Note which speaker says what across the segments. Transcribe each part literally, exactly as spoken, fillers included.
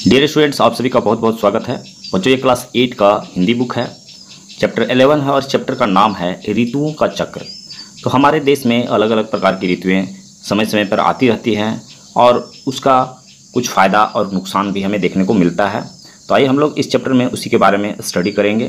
Speaker 1: Dear students, आप सभी का बहुत बहुत स्वागत है। बच्चों, ये क्लास एट का हिंदी बुक है, चैप्टर इलेवन है और चैप्टर का नाम है ऋतुओं का चक्र। तो हमारे देश में अलग अलग प्रकार की ऋतुएं समय समय पर आती रहती हैं और उसका कुछ फ़ायदा और नुकसान भी हमें देखने को मिलता है। तो आइए हम लोग इस चैप्टर में उसी के बारे में स्टडी करेंगे।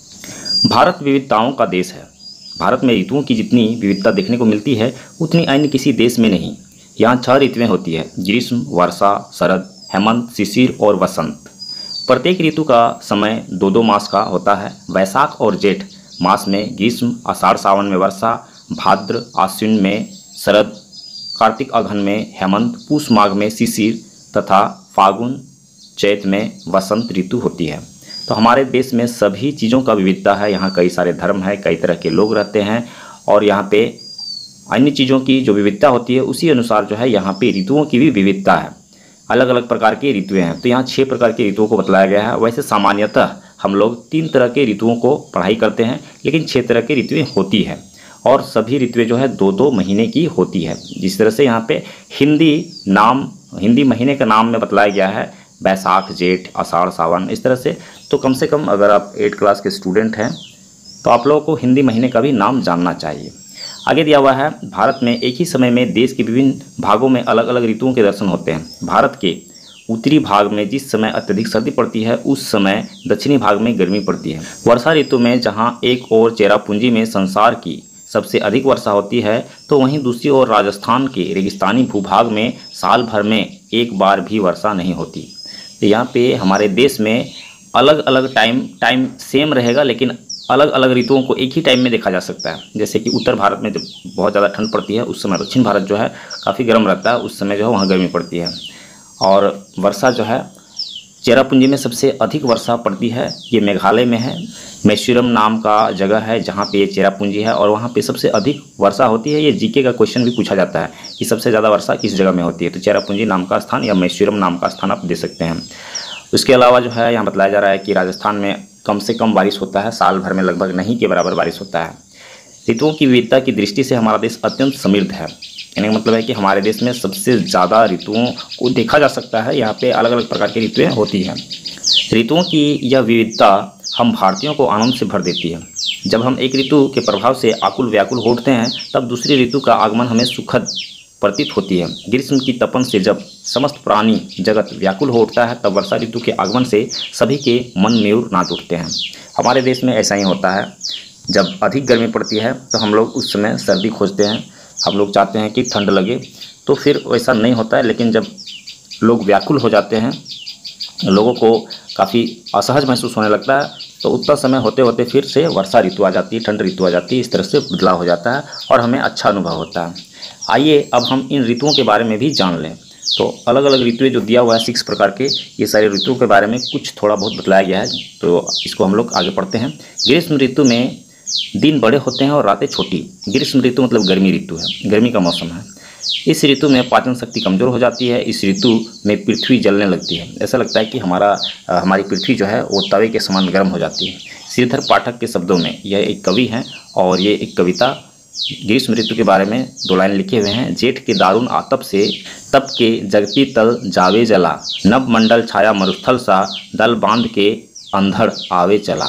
Speaker 1: भारत विविधताओं का देश है। भारत में ऋतुओं की जितनी विविधता देखने को मिलती है उतनी अन्य किसी देश में नहीं। यहाँ छह ऋतुएं होती है: ग्रीष्म, वर्षा, शरद, हेमंत, शिशिर और वसंत। प्रत्येक ऋतु का समय दो दो मास का होता है। वैशाख और जेठ मास में ग्रीष्म, आषाढ़ सावन में वर्षा, भाद्र आश्विन में शरद, कार्तिक अगहन में हेमंत, पूष माघ में शिशिर तथा फागुन चैत में वसंत ऋतु होती है। तो हमारे देश में सभी चीज़ों का विविधता है। यहाँ कई सारे धर्म है, कई तरह के लोग रहते हैं और यहाँ पे अन्य चीज़ों की जो विविधता होती है उसी अनुसार जो है यहाँ पे ऋतुओं की भी विविधता है। अलग अलग प्रकार की ऋतुएं हैं। तो यहाँ छह प्रकार की ऋतुओं को बतलाया गया है। वैसे सामान्यतः हम लोग तीन तरह के ऋतुओं को पढ़ाई करते हैं, लेकिन छह तरह की ऋतुएं होती हैं और सभी ऋतुएं जो है दो दो महीने की होती है। जिस तरह से यहाँ पे हिंदी नाम हिंदी महीने का नाम में बतलाया गया है बैसाख, जेठ, आषाढ़, सावन, इस तरह से। तो कम से कम अगर आप एट क्लास के स्टूडेंट हैं तो आप लोगों को हिंदी महीने का भी नाम जानना चाहिए। आगे दिया हुआ है, भारत में एक ही समय में देश के विभिन्न भागों में अलग अलग ऋतुओं के दर्शन होते हैं। भारत के उत्तरी भाग में जिस समय अत्यधिक सर्दी पड़ती है उस समय दक्षिणी भाग में गर्मी पड़ती है। वर्षा ऋतु में जहां एक ओर चेरापूंजी में संसार की सबसे अधिक वर्षा होती है तो वहीं दूसरी ओर राजस्थान के रेगिस्तानी भूभाग में साल भर में एक बार भी वर्षा नहीं होती। तो यहाँ पे हमारे देश में अलग अलग टाइम टाइम सेम रहेगा, लेकिन अलग अलग ऋतुओं को एक ही टाइम में देखा जा सकता है। जैसे कि उत्तर भारत में जब बहुत ज़्यादा ठंड पड़ती है उस समय दक्षिण भारत जो है काफ़ी गर्म रहता है, उस समय जो है वहाँ गर्मी पड़ती है। और वर्षा जो है चेरापूंजी में सबसे अधिक वर्षा पड़ती है, ये मेघालय में है। मैसूरम नाम का जगह है जहाँ पे ये चेरापूंजी है और वहाँ पे सबसे अधिक वर्षा होती है। ये जीके का क्वेश्चन भी पूछा जाता है कि सबसे ज़्यादा वर्षा किस जगह में होती है। तो चेरापूंजी नाम का स्थान या मैसूरम नाम का स्थान आप दे सकते हैं। उसके अलावा जो है यहाँ बतलाया जा रहा है कि राजस्थान में कम से कम बारिश होता है, साल भर में लगभग नहीं के बराबर बारिश होता है। ऋतुओं की विविधता की दृष्टि से हमारा देश अत्यंत समृद्ध है। कहने का मतलब है कि हमारे देश में सबसे ज़्यादा ऋतुओं को देखा जा सकता है। यहाँ पे अलग अलग प्रकार की ऋतुएं होती हैं। ऋतुओं की यह विविधता हम भारतीयों को आनंद से भर देती है। जब हम एक ऋतु के प्रभाव से आकुल व्याकुल हो उठते हैं तब दूसरी ऋतु का आगमन हमें सुखद प्रतीत होती है। ग्रीष्म की तपन से जब समस्त प्राणी जगत व्याकुल हो उठता है तब वर्षा ऋतु के आगमन से सभी के मन मयूर नाच उठते हैं। हमारे देश में ऐसा ही होता है। जब अधिक गर्मी पड़ती है तो हम लोग उस समय सर्दी खोजते हैं, हम लोग चाहते हैं कि ठंड लगे, तो फिर वैसा नहीं होता है। लेकिन जब लोग व्याकुल हो जाते हैं, लोगों को काफ़ी असहज महसूस होने लगता है, तो उतना समय होते होते फिर से वर्षा ऋतु आ जाती है, ठंड ऋतु आ जाती है। इस तरह से बदलाव हो जाता है और हमें अच्छा अनुभव होता है। आइए अब हम इन ऋतुओं के बारे में भी जान लें। तो अलग अलग ऋतुएं जो दिया हुआ है सिक्स प्रकार के, ये सारे ऋतुओं के बारे में कुछ थोड़ा बहुत बतलाया गया है, तो इसको हम लोग आगे पढ़ते हैं। ग्रीष्म ऋतु में दिन बड़े होते हैं और रातें छोटी। ग्रीष्म ऋतु मतलब गर्मी ऋतु है, गर्मी का मौसम है। इस ऋतु में पाचन शक्ति कमज़ोर हो जाती है। इस ऋतु में पृथ्वी जलने लगती है। ऐसा लगता है कि हमारा हमारी पृथ्वी जो है वो तवे के समान गर्म हो जाती है। श्रीधर पाठक के शब्दों में, यह एक कवि हैं और ये एक कविता ग्रीष्म ऋतु के बारे में दो लाइन लिखे हुए हैं। जेठ के दारुण आतप से तप के जगती तल जावे जला, नभ मंडल छाया मरुस्थल सा, दल बांध के अंधड़ आवे चला।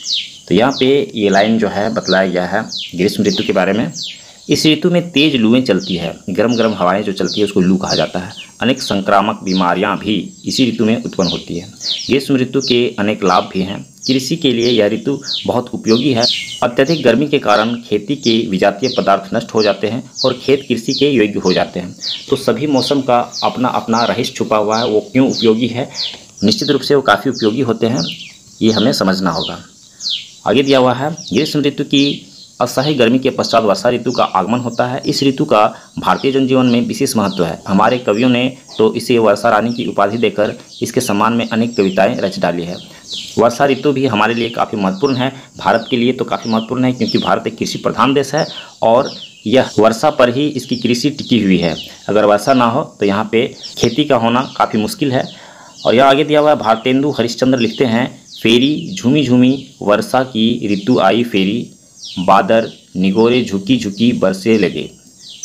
Speaker 1: तो यहाँ पे ये लाइन जो है बतलाया गया है ग्रीष्म ऋतु के बारे में। इस ऋतु में तेज लूएं चलती है, गर्म गर्म हवाएं जो चलती है उसको लू कहा जाता है। अनेक संक्रामक बीमारियां भी इसी ऋतु में उत्पन्न होती है। ग्रीष्म ऋतु के अनेक लाभ भी हैं। कृषि के लिए यह ऋतु बहुत उपयोगी है। अत्यधिक गर्मी के कारण खेती के विजातीय पदार्थ नष्ट हो जाते हैं और खेत कृषि के योग्य हो जाते हैं। तो सभी मौसम का अपना अपना रहस्य छुपा हुआ है। वो क्यों उपयोगी है, निश्चित रूप से वो काफ़ी उपयोगी होते हैं, ये हमें समझना होगा। आगे दिया हुआ है, ग्रीष्म ऋतु की असह्य गर्मी के पश्चात वर्षा ऋतु का आगमन होता है। इस ऋतु का भारतीय जनजीवन में विशेष महत्व है। हमारे कवियों ने तो इसे वर्षा रानी की उपाधि देकर इसके सम्मान में अनेक कविताएं रच डाली है। वर्षा ऋतु भी हमारे लिए काफ़ी महत्वपूर्ण है। भारत के लिए तो काफ़ी महत्वपूर्ण है क्योंकि भारत एक कृषि प्रधान देश है और यह वर्षा पर ही इसकी कृषि टिकी हुई है। अगर वर्षा ना हो तो यहाँ पे खेती का होना काफ़ी मुश्किल है। और यह आगे दिया हुआ है, भारतेंदु हरिश्चंद्र लिखते हैं, फेरी झूमी झूमी वर्षा की ऋतु आई फेरी, बादर निगोरे झुकी झुकी बरसे लगे।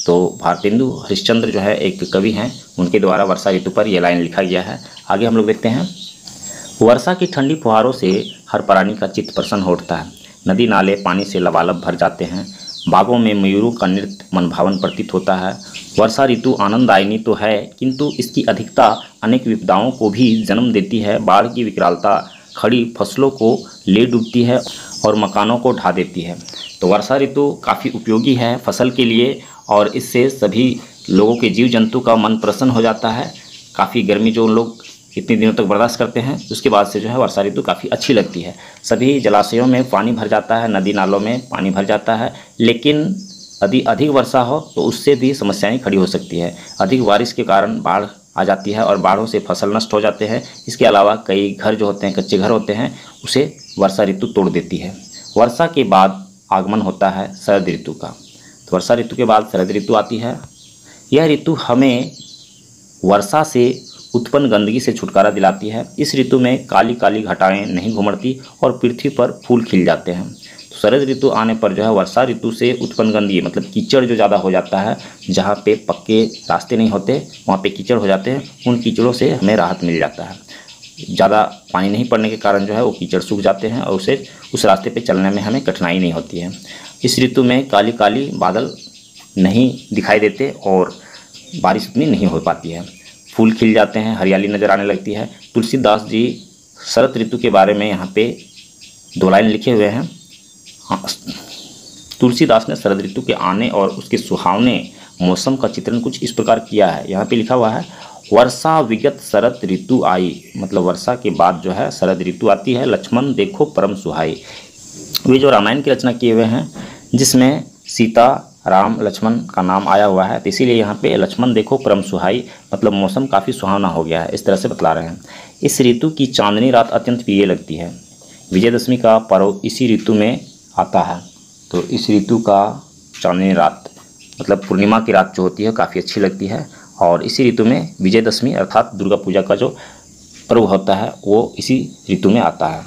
Speaker 1: तो भारतेंदु हरिश्चंद्र जो है एक कवि हैं, उनके द्वारा वर्षा ऋतु पर यह लाइन लिखा गया है। आगे हम लोग देखते हैं। वर्षा की ठंडी फुहारों से हर प्राणी का चित्त प्रसन्न हो उठता है। नदी नाले पानी से लबालब भर जाते हैं। बागों में मयूरों का नृत्य मनभावन प्रतीत होता है। वर्षा ऋतु आनंदायिनी तो है, किंतु इसकी अधिकता अनेक विपदाओं को भी जन्म देती है। बाढ़ की विकरालता खड़ी फसलों को ले डूबती है और मकानों को ढा देती है। तो वर्षा ऋतु काफ़ी उपयोगी है फसल के लिए, और इससे सभी लोगों के जीव जंतु का मन प्रसन्न हो जाता है। काफ़ी गर्मी जो लोग इतने दिनों तक बर्दाश्त करते हैं, उसके बाद से जो है वर्षा ऋतु काफ़ी अच्छी लगती है। सभी जलाशयों में पानी भर जाता है, नदी नालों में पानी भर जाता है, लेकिन यदि अधिक वर्षा हो तो उससे भी समस्याएं खड़ी हो सकती है। अधिक बारिश के कारण बाढ़ आ जाती है और बाढ़ों से फसल नष्ट हो जाते हैं। इसके अलावा कई घर जो होते हैं, कच्चे घर होते हैं, उसे वर्षा ऋतु तोड़ देती है। वर्षा के बाद आगमन होता है शरद ऋतु का। तो वर्षा ऋतु के बाद शरद ऋतु आती है। यह ऋतु हमें वर्षा से उत्पन्न गंदगी से छुटकारा दिलाती है। इस ऋतु में काली काली घटाएं नहीं घुमड़ती और पृथ्वी पर फूल खिल जाते हैं। तो शरद ऋतु आने पर जो है वर्षा ऋतु से उत्पन्न गंदगी मतलब कीचड़ जो ज़्यादा हो जाता है, जहाँ पे पक्के रास्ते नहीं होते वहाँ पे कीचड़ हो जाते हैं, उन कीचड़ों से हमें राहत मिल जाता है। ज़्यादा पानी नहीं पड़ने के कारण जो है वो कीचड़ सूख जाते हैं और उसे उस रास्ते पे चलने में हमें कठिनाई नहीं होती है। इस ऋतु में काली काली बादल नहीं दिखाई देते और बारिश उतनी नहीं हो पाती है। फूल खिल जाते हैं, हरियाली नज़र आने लगती है। तुलसीदास जी शरद ऋतु के बारे में यहाँ पे दो लाइन लिखे हुए हैं। हाँ, तुलसीदास ने शरद ऋतु के आने और उसके सुहावने मौसम का चित्रण कुछ इस प्रकार किया है। यहाँ पे लिखा हुआ है, वर्षा विगत शरद ऋतु आई, मतलब वर्षा के बाद जो है शरद ऋतु आती है। लक्ष्मण देखो परम सुहाई। वे जो रामायण की रचना किए हुए हैं, जिसमें सीता राम लक्ष्मण का नाम आया हुआ है, तो इसीलिए यहाँ पे लक्ष्मण देखो परम सुहाई, मतलब मौसम काफ़ी सुहावना हो गया है, इस तरह से बतला रहे हैं। इस ऋतु की चांदनी रात अत्यंत प्रिय लगती है। विजयदशमी का पर्व इसी ऋतु में आता है। तो इस ऋतु का चांदनी रात मतलब पूर्णिमा की रात जो होती है काफ़ी अच्छी लगती है, और इसी ऋतु में विजयदशमी अर्थात दुर्गा पूजा का जो पर्व होता है वो इसी ऋतु में आता है।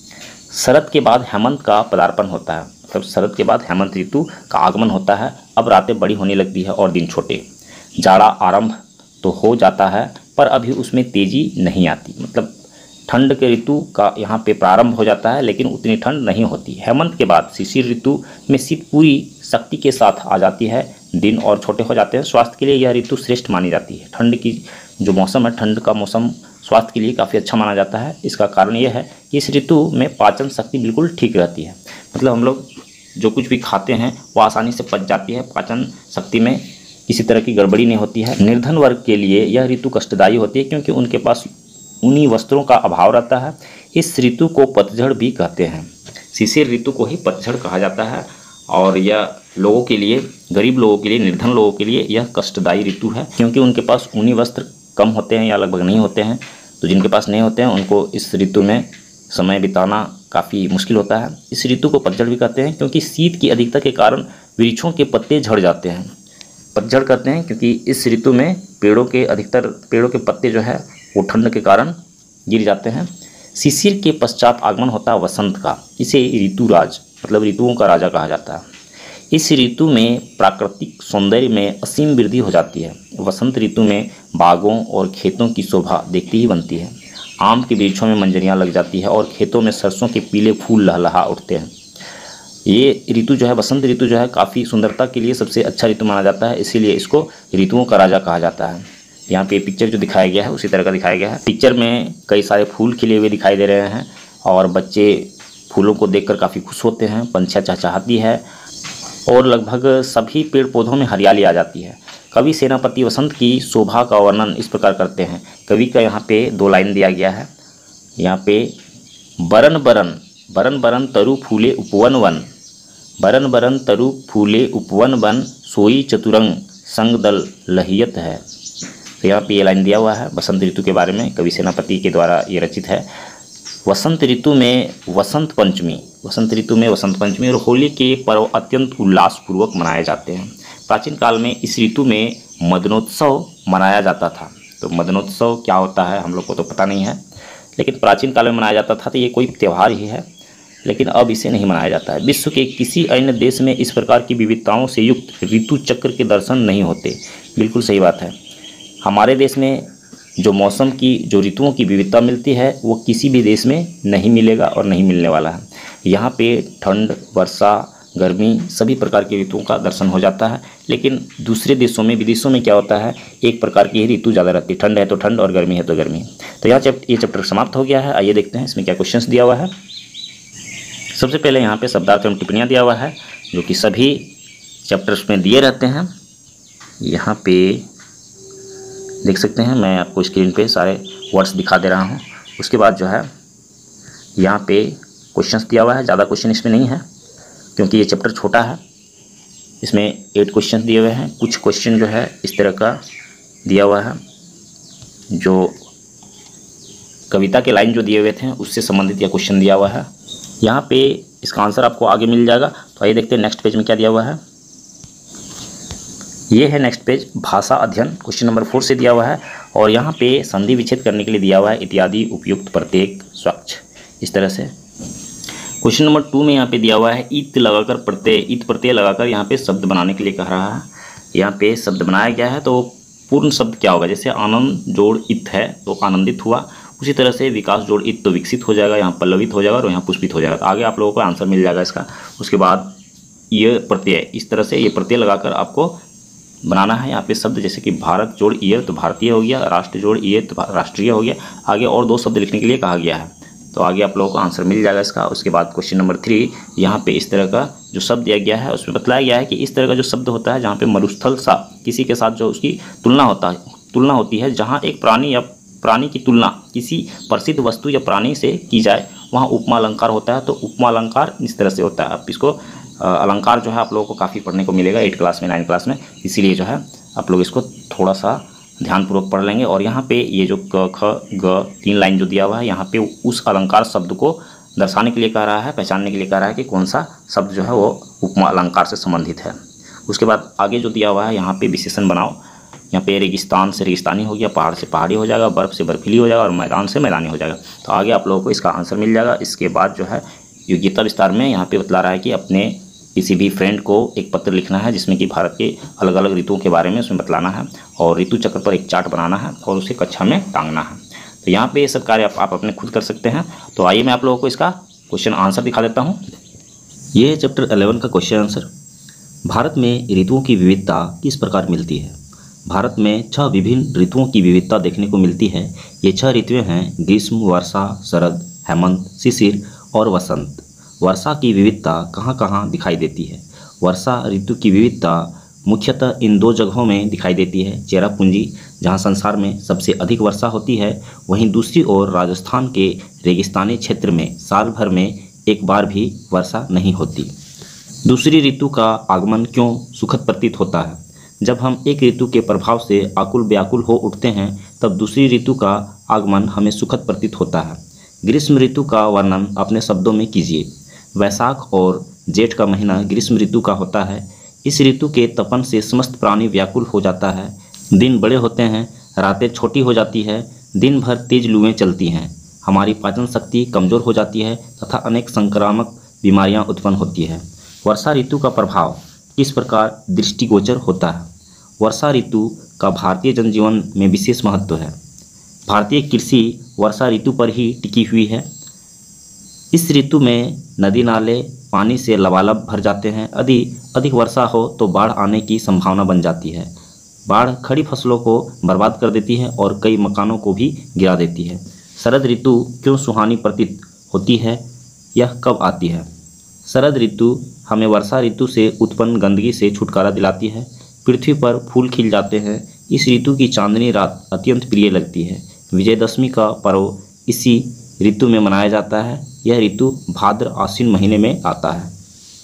Speaker 1: शरद के बाद हेमंत का पदार्पण होता है, मतलब शरद के बाद हेमंत ऋतु का आगमन होता है। अब रातें बड़ी होने लगती है और दिन छोटे। जाड़ा आरंभ तो हो जाता है, पर अभी उसमें तेजी नहीं आती, मतलब ठंड के ऋतु का यहाँ पे प्रारंभ हो जाता है, लेकिन उतनी ठंड नहीं होती। हेमंत के बाद शिशिर ऋतु में शीत पूरी शक्ति के साथ आ जाती है, दिन और छोटे हो जाते हैं। स्वास्थ्य के लिए यह ऋतु श्रेष्ठ मानी जाती है। ठंड की जो मौसम है, ठंड का मौसम स्वास्थ्य के लिए काफ़ी अच्छा माना जाता है। इसका कारण यह है कि इस ऋतु में पाचन शक्ति बिल्कुल ठीक रहती है, मतलब हम लोग जो कुछ भी खाते हैं वो आसानी से पच जाती है। पाचन शक्ति में किसी तरह की गड़बड़ी नहीं होती है। निर्धन वर्ग के लिए यह ऋतु कष्टदायी होती है, क्योंकि उनके पास ऊनी वस्त्रों का अभाव रहता है। इस ऋतु को पतझड़ भी कहते हैं। शिशिर ऋतु को ही पतझड़ कहा जाता है, और यह लोगों के लिए, गरीब लोगों के लिए, निर्धन लोगों के लिए यह कष्टदायी ऋतु है, क्योंकि उनके पास ऊनी वस्त्र कम होते हैं या लगभग नहीं होते हैं। तो जिनके पास नहीं होते हैं उनको इस ऋतु में समय बिताना काफ़ी मुश्किल होता है। इस ऋतु को पतझड़ भी कहते हैं, क्योंकि शीत की अधिकता के कारण वृक्षों के पत्ते झड़ जाते हैं। पतझड़ कहते हैं क्योंकि इस ऋतु में पेड़ों के अधिकतर पेड़ों के पत्ते जो है वो ठंड के कारण गिर जाते हैं। शिशिर के पश्चात आगमन होता है वसंत का। इसे ऋतुराज मतलब ऋतुओं का राजा कहा जाता है। इस ऋतु में प्राकृतिक सौंदर्य में असीम वृद्धि हो जाती है। वसंत ऋतु में बागों और खेतों की शोभा देखती ही बनती है। आम के वृक्षों में मंजरियाँ लग जाती है और खेतों में सरसों के पीले फूल लहलहा उठते हैं। ये ऋतु जो है, वसंत ऋतु जो है, काफ़ी सुंदरता के लिए सबसे अच्छा ऋतु माना जाता है, इसीलिए इसको ऋतुओं का राजा कहा जाता है। यहाँ पे पिक्चर जो दिखाया गया है उसी तरह का दिखाया गया है। पिक्चर में कई सारे फूल खिले हुए दिखाई दे रहे हैं और बच्चे फूलों को देखकर काफ़ी खुश होते हैं। पंछियाँ चहचहाती है और लगभग सभी पेड़ पौधों में हरियाली आ जाती है। कवि सेनापति वसंत की शोभा का वर्णन इस प्रकार करते हैं। कवि का यहाँ पे दो लाइन दिया गया है। यहाँ पे बरन बरन बरन बरन तरु फूले उपवन वन, बरन बरन तरु फूले उपवन वन, सोई चतुरंग संग दल लहियत है। तो यहाँ पे ये लाइन दिया हुआ है बसंत ऋतु के बारे में, कवि सेनापति के द्वारा ये रचित है। वसंत ऋतु में वसंत पंचमी वसंत ऋतु में वसंत पंचमी और होली के पर्व अत्यंत उल्लासपूर्वक मनाए जाते हैं। प्राचीन काल में इस ऋतु में मदनोत्सव मनाया जाता था। तो मदनोत्सव क्या होता है हम लोग को तो पता नहीं है, लेकिन प्राचीन काल में मनाया जाता था। तो ये कोई त्यौहार ही है, लेकिन अब इसे नहीं मनाया जाता है। विश्व के किसी अन्य देश में इस प्रकार की विविधताओं से युक्त ऋतु चक्र के दर्शन नहीं होते। बिल्कुल सही बात है। हमारे देश में जो मौसम की, जो ऋतुओं की विविधता मिलती है वो किसी भी देश में नहीं मिलेगा और नहीं मिलने वाला है। यहाँ पे ठंड, वर्षा, गर्मी सभी प्रकार की ऋतुओं का दर्शन हो जाता है। लेकिन दूसरे देशों में, विदेशों में क्या होता है, एक प्रकार की ही ऋतु ज़्यादा रहती है। ठंड है तो ठंड और गर्मी है तो गर्मी। तो यहाँ चैप्टर ये चैप्टर समाप्त हो गया है। आइए देखते हैं इसमें क्या क्वेश्चंस दिया हुआ है। सबसे पहले यहाँ पे शब्दार्थ एवं टिप्पणियाँ दिया हुआ है जो कि सभी चैप्टर्स में दिए रहते हैं। यहाँ पे देख सकते हैं, मैं आपको स्क्रीन पे सारे वर्ड्स दिखा दे रहा हूँ। उसके बाद जो है यहाँ पे क्वेश्चंस दिया हुआ है। ज़्यादा क्वेश्चन इसमें नहीं है क्योंकि ये चैप्टर छोटा है। इसमें एट क्वेश्चन दिए हुए हैं। कुछ क्वेश्चन जो है इस तरह का दिया हुआ है जो कविता के लाइन जो दिए हुए थे उससे संबंधित यह क्वेश्चन दिया हुआ है। यहाँ पे इसका आंसर आपको आगे मिल जाएगा। तो आइए देखते हैं नेक्स्ट पेज में क्या दिया हुआ है। ये है नेक्स्ट पेज, भाषा अध्ययन, क्वेश्चन नंबर फोर से दिया हुआ है। और यहाँ पे संधि विच्छेद करने के लिए दिया हुआ है इत्यादि, उपयुक्त, प्रत्येक, स्वच्छ, इस तरह से। क्वेश्चन नंबर टू में यहाँ पे दिया हुआ है इत लगाकर प्रत्यय, इत प्रत्यय लगाकर यहाँ पे शब्द बनाने के लिए कह रहा है। यहाँ पे शब्द बनाया गया है तो पूर्ण शब्द क्या होगा, जैसे आनंद जोड़ इत है तो आनंदित हुआ, उसी तरह से विकास जोड़ इत तो विकसित हो जाएगा, यहाँ पल्लवित हो जाएगा और यहाँ पुष्पित हो जाएगा। तो आगे आप लोगों को आंसर मिल जाएगा इसका। उसके बाद ये प्रत्यय, इस तरह से ये प्रत्यय लगाकर आपको बनाना है यहाँ पे शब्द, जैसे कि भारत जोड़ ईय तो भारतीय हो गया, राष्ट्र जोड़ ईय तो राष्ट्रीय हो गया। आगे और दो शब्द लिखने के लिए कहा गया है। तो आगे आप लोगों को आंसर मिल जाएगा इसका। उसके बाद क्वेश्चन नंबर थ्री, यहाँ पे इस तरह का जो शब्द दिया गया है उसमें बतलाया गया है कि इस तरह का जो शब्द होता है जहाँ पे मरुस्थल सा किसी के साथ जो उसकी तुलना होता है तुलना होती है, जहाँ एक प्राणी या प्राणी की तुलना किसी प्रसिद्ध वस्तु या प्राणी से की जाए, वहाँ उपमा अलंकार होता है। तो उपमा अलंकार इस तरह से होता है। अब इसको अलंकार जो है आप लोगों को काफ़ी पढ़ने को मिलेगा एट क्लास में, नाइन क्लास में, इसीलिए जो है आप लोग इसको थोड़ा सा ध्यानपूर्वक पढ़ लेंगे। और यहाँ पे ये जो क ख ग तीन लाइन जो दिया हुआ है, यहाँ पे उस अलंकार शब्द को दर्शाने के लिए कह रहा है, पहचानने के लिए कह रहा है कि कौन सा शब्द जो है वो उपमा अलंकार से संबंधित है। उसके बाद आगे जो दिया हुआ है यहाँ पे विशेषण बनाओ। यहाँ पे रेगिस्तान से रेगिस्तानी हो गया, पहाड़ से पहाड़ी हो जाएगा, बर्फ़ से बर्फीली हो जाएगा और मैदान से मैदानी हो जाएगा। तो आगे आप लोगों को इसका आंसर मिल जाएगा। इसके बाद जो है योग्यता विस्तार में यहाँ पे बतला रहा है कि अपने किसी भी फ्रेंड को एक पत्र लिखना है जिसमें कि भारत के अलग अलग ऋतुओं के बारे में उसमें बतलाना है और ऋतु चक्र पर एक चार्ट बनाना है और उसे कक्षा में टांगना है। तो यहाँ पे ये सब कार्य आप, आप अपने खुद कर सकते हैं। तो आइए मैं आप लोगों को इसका क्वेश्चन आंसर दिखा देता हूँ। ये है चैप्टर इलेवन का क्वेश्चन आंसर। भारत में ऋतुओं की विविधता किस प्रकार मिलती है। भारत में छह विभिन्न ऋतुओं की विविधता देखने को मिलती है। ये छह ऋतुएं हैं ग्रीष्म, वर्षा, शरद, हेमंत, शिशिर और वसंत। वर्षा की विविधता कहाँ कहाँ दिखाई देती है। वर्षा ऋतु की विविधता मुख्यतः इन दो जगहों में दिखाई देती है, चेरापूंजी जहाँ संसार में सबसे अधिक वर्षा होती है, वहीं दूसरी ओर राजस्थान के रेगिस्तानी क्षेत्र में साल भर में एक बार भी वर्षा नहीं होती। दूसरी ऋतु का आगमन क्यों सुखद प्रतीत होता है। जब हम एक ऋतु के प्रभाव से आकुल व्याकुल हो उठते हैं तब दूसरी ऋतु का आगमन हमें सुखद प्रतीत होता है। ग्रीष्म ऋतु का वर्णन अपने शब्दों में कीजिए। वैशाख और जेठ का महीना ग्रीष्म ऋतु का होता है। इस ऋतु के तपन से समस्त प्राणी व्याकुल हो जाता है। दिन बड़े होते हैं, रातें छोटी हो जाती है, दिन भर तेज लुएं चलती हैं, हमारी पाचन शक्ति कमज़ोर हो जाती है तथा अनेक संक्रामक बीमारियां उत्पन्न होती है। वर्षा ऋतु का प्रभाव किस प्रकार दृष्टिगोचर होता है। वर्षा ऋतु का भारतीय जनजीवन में विशेष महत्व है। भारतीय कृषि वर्षा ऋतु पर ही टिकी हुई है। इस ऋतु में नदी नाले पानी से लबालब भर जाते हैं। यदि अधिक वर्षा हो तो बाढ़ आने की संभावना बन जाती है। बाढ़ खड़ी फसलों को बर्बाद कर देती है और कई मकानों को भी गिरा देती है। शरद ऋतु क्यों सुहानी प्रतीत होती है, यह कब आती है। शरद ऋतु हमें वर्षा ऋतु से उत्पन्न गंदगी से छुटकारा दिलाती है। पृथ्वी पर फूल खिल जाते हैं। इस ऋतु की चांदनी रात अत्यंत प्रिय लगती है। विजयदशमी का पर्व इसी ऋतु में मनाया जाता है। यह ऋतु भाद्र आश्विन महीने में आता है।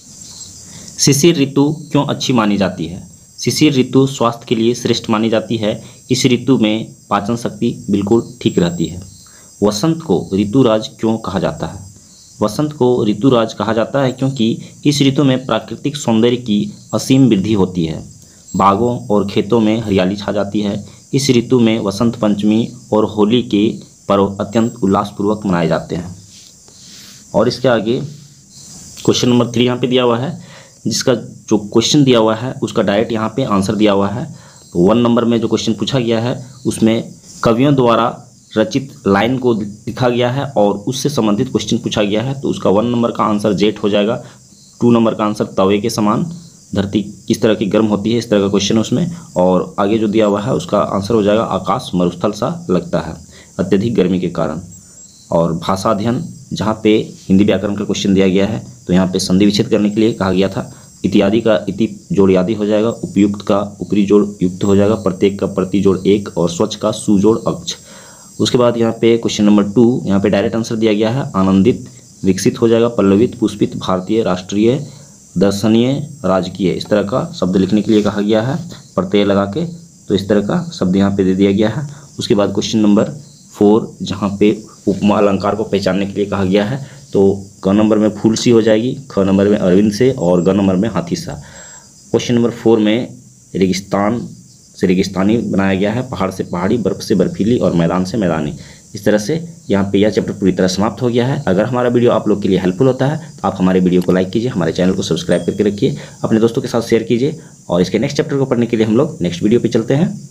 Speaker 1: शिशिर ऋतु क्यों अच्छी मानी जाती है। शिशिर ऋतु स्वास्थ्य के लिए श्रेष्ठ मानी जाती है। इस ऋतु में पाचन शक्ति बिल्कुल ठीक रहती है। वसंत को ऋतुराज क्यों कहा जाता है। वसंत को ऋतुराज कहा जाता है क्योंकि इस ऋतु में प्राकृतिक सौंदर्य की असीम वृद्धि होती है। बागों और खेतों में हरियाली छा जाती है। इस ऋतु में वसंत पंचमी और होली के पर्व अत्यंत उल्लासपूर्वक मनाए जाते हैं। और इसके आगे क्वेश्चन नंबर थ्री यहाँ पे दिया हुआ है जिसका जो क्वेश्चन दिया हुआ है उसका डायरेक्ट यहाँ पे आंसर दिया हुआ है। तो वन नंबर में जो क्वेश्चन पूछा गया है उसमें कवियों द्वारा रचित लाइन को लिखा गया है और उससे संबंधित क्वेश्चन पूछा गया है, तो उसका वन नंबर का आंसर जेट हो जाएगा। टू नंबर का आंसर तवे के समान धरती किस तरह की गर्म होती है, इस तरह का क्वेश्चन है उसमें। और आगे जो दिया हुआ है उसका आंसर हो जाएगा आकाश मरुस्थल सा लगता है अत्यधिक गर्मी के कारण। और भाषा अध्ययन, जहाँ पे हिंदी व्याकरण का क्वेश्चन दिया गया है तो यहाँ पे संधि विच्छेद करने के लिए कहा गया था। इत्यादि का इति जोड़ यादि हो जाएगा, उपयुक्त का उपरी जोड़ युक्त हो जाएगा, प्रत्येक का प्रति जोड़ एक और स्वच्छ का सुजोड़ अक्ष। उसके बाद यहाँ पे क्वेश्चन नंबर टू, यहाँ पे डायरेक्ट आंसर दिया गया है आनंदित विकसित हो जाएगा, पल्लवित पुष्पित भारतीय राष्ट्रीय दर्शनीय राजकीय, इस तरह का शब्द लिखने के लिए कहा गया है प्रत्यय लगा के, तो इस तरह का शब्द यहाँ पे दे दिया गया है। उसके बाद क्वेश्चन नंबर फोर, जहाँ पे उपमा अलंकार को पहचानने के लिए कहा गया है, तो क नंबर में फूल सी हो जाएगी, ख नंबर में अरविंद से और ग नंबर में हाथी सा। क्वेश्चन नंबर फोर में रेगिस्तान से रेगिस्तानी बनाया गया है, पहाड़ से पहाड़ी, बर्फ से बर्फीली और मैदान से मैदानी। इस तरह से यहाँ पे यह चैप्टर पूरी तरह समाप्त हो गया है। अगर हमारा वीडियो आप लोग के लिए हेल्पफुल होता है तो आप हमारे वीडियो को लाइक कीजिए, हमारे चैनल को सब्सक्राइब करके रखिए, अपने दोस्तों के साथ शेयर कीजिए और इसके नेक्स्ट चैप्टर को पढ़ने के लिए हम लोग नेक्स्ट वीडियो पे चलते हैं।